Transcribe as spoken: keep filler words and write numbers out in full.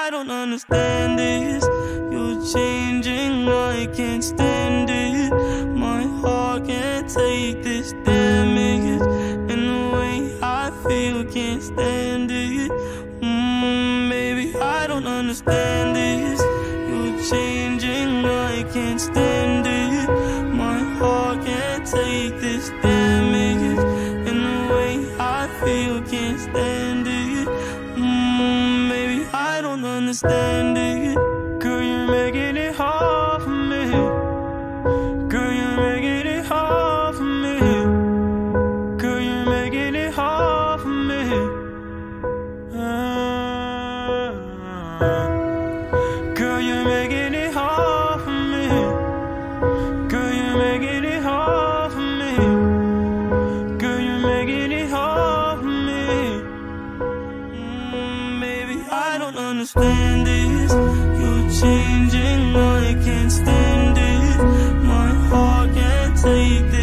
I don't understand this. You're changing, I can't stand it. My heart can't take this damage, and the way I feel, can't stand it. Mmm, baby, I don't understand this. You're changing, I can't stand it. My heart can't take this damage, and the way I feel, can't stand it. Mmm, baby, I don't understand it. Girl, you're making it hard for me. Girl, you're making it hard for me. Girl, you're making it hard for me. Uh, girl, you're making it hard for me. Girl, you're making it hard for me. Girl, you're making it hard for me. Mm, baby, I don't understand this. You're changing, I can't stand it. My heart can't take